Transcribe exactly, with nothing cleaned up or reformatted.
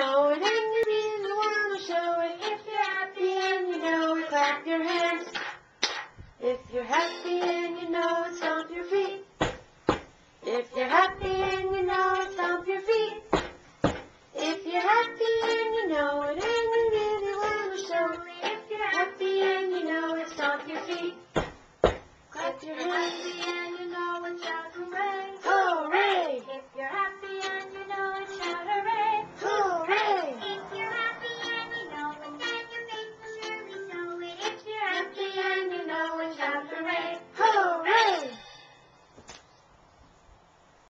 know it, and you really want to show it. If you're happy and you know it, clap your hands. If you're happy and you know it, stomp your feet. If you're happy and